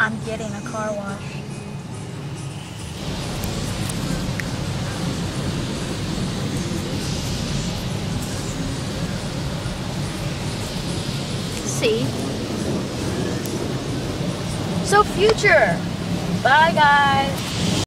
I'm getting a car wash. See? So future. Bye guys.